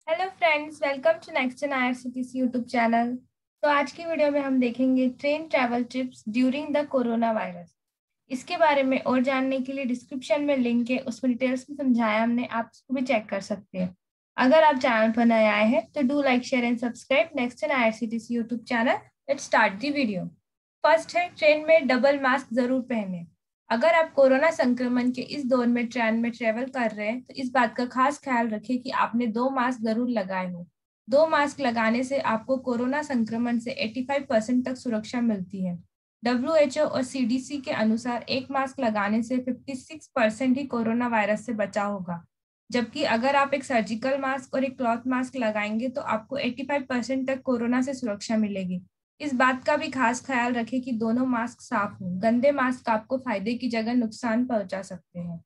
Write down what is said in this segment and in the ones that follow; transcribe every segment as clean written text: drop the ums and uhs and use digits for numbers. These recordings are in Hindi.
Hello friends, welcome to next gen IRCTC YouTube channel. तो आज की वीडियो में हम देखेंगे train travel tips during the corona virus. इसके बारे में और जानने के लिए डिस्क्रिप्शन में लिंक है, उसमें डिटेल्स में समझाया हमने, आप उसको भी चेक कर सकते हैं। अगर आप चैनल पर नए आए हैं तो do like share and subscribe next gen IRCTC YouTube channel. Let's start the video. First है, ट्रेन में डबल मास्क जरूर पहने। अगर आप कोरोना संक्रमण के इस दौर में ट्रेन में ट्रेवल कर रहे हैं तो इस बात का खास ख्याल रखें कि आपने 2 मास्क जरूर लगाए हो। 2 मास्क लगाने से आपको कोरोना संक्रमण से 85% तक सुरक्षा मिलती है। WHO और CDC के अनुसार एक मास्क लगाने से 56% ही कोरोना वायरस से बचा होगा, जबकि अगर आप एक सर्जिकल मास्क और एक क्लॉथ मास्क लगाएंगे तो आपको 85% तक कोरोना से सुरक्षा मिलेगी। इस बात का भी खास ख्याल रखें कि दोनों मास्क साफ हों। गंदे मास्क आपको फायदे की जगह नुकसान पहुंचा सकते हैं।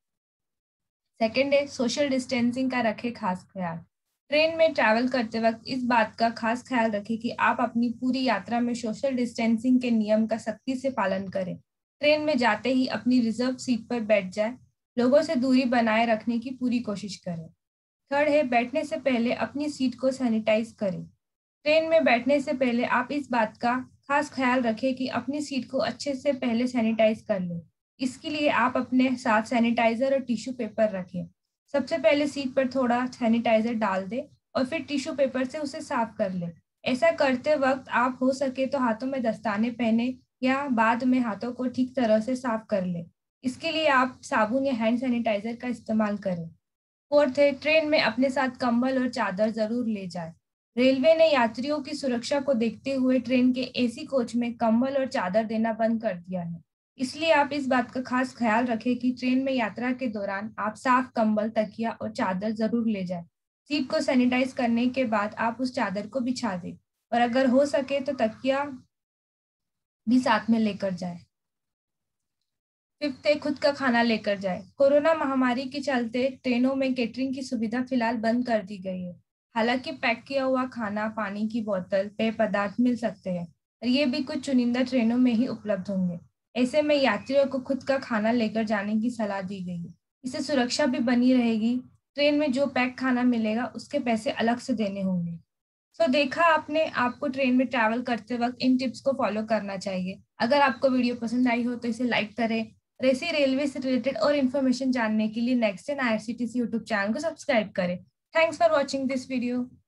सेकेंड है, सोशल डिस्टेंसिंग का रखें खास ख्याल। ट्रेन में ट्रैवल करते वक्त इस बात का खास ख्याल रखें कि आप अपनी पूरी यात्रा में सोशल डिस्टेंसिंग के नियम का सख्ती से पालन करें। ट्रेन में जाते ही अपनी रिजर्व सीट पर बैठ जाए। लोगों से दूरी बनाए रखने की पूरी कोशिश करें। थर्ड है, बैठने से पहले अपनी सीट को सैनिटाइज करें। ट्रेन में बैठने से पहले आप इस बात का खास ख्याल रखें कि अपनी सीट को अच्छे से पहले सैनिटाइज कर लें। इसके लिए आप अपने साथ सैनिटाइजर और टिश्यू पेपर रखें। सबसे पहले सीट पर थोड़ा सैनिटाइजर डाल दें और फिर टिश्यू पेपर से उसे साफ कर लें। ऐसा करते वक्त आप हो सके तो हाथों में दस्ताने पहने या बाद में हाथों को ठीक तरह से साफ कर लें। इसके लिए आप साबुन या हैंड सैनिटाइजर का इस्तेमाल करें। फोर्थ है, ट्रेन में अपने साथ कंबल और चादर जरूर ले जाएं। रेलवे ने यात्रियों की सुरक्षा को देखते हुए ट्रेन के एसी कोच में कंबल और चादर देना बंद कर दिया है। इसलिए आप इस बात का खास ख्याल रखें कि ट्रेन में यात्रा के दौरान आप साफ कंबल, तकिया और चादर जरूर ले जाएं। सीट को सैनिटाइज करने के बाद आप उस चादर को बिछा दें और अगर हो सके तो तकिया भी साथ में लेकर जाए। फिफ्थ है, खुद का खाना लेकर जाए। कोरोना महामारी के चलते ट्रेनों में केटरिंग की सुविधा फिलहाल बंद कर दी गई है। हालांकि पैक किया हुआ खाना, पानी की बोतल, पेय पदार्थ मिल सकते हैं और ये भी कुछ चुनिंदा ट्रेनों में ही उपलब्ध होंगे। ऐसे में यात्रियों को खुद का खाना लेकर जाने की सलाह दी गई है। इससे सुरक्षा भी बनी रहेगी। ट्रेन में जो पैक खाना मिलेगा उसके पैसे अलग से देने होंगे। सो देखा आपने, आपको ट्रेन में ट्रैवल करते वक्त इन टिप्स को फॉलो करना चाहिए। अगर आपको वीडियो पसंद आई हो तो इसे लाइक करें और ऐसी रेलवे से रिलेटेड और इन्फॉर्मेशन जानने के लिए next gen IRCTC YouTube channel को सब्सक्राइब करें। Thanks for watching this video.